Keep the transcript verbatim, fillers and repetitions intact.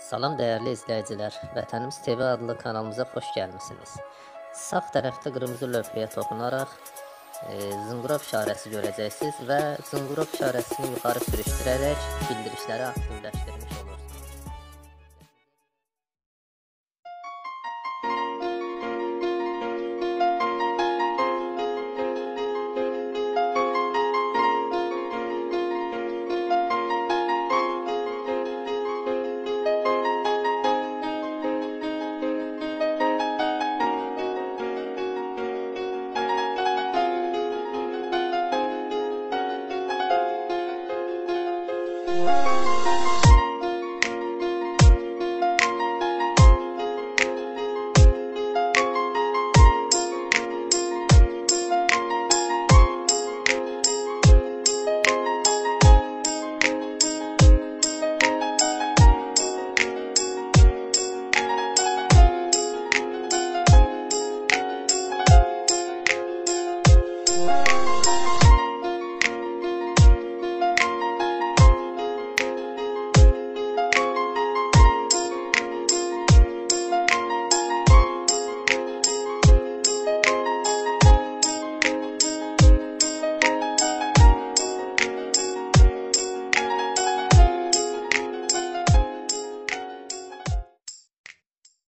Salam dəyərli izləyicilər, Vətənimiz T V adlı kanalımıza xoş gəlmisiniz. Sağ tərəfdə qırmızı lövhəyə toxunaraq e, zınqrov işarəsi görəcəksiniz və zınqrov işarəsini yuxarı sürüşdürərək bildirişləri aktivləşdirmiş olacaqsınız.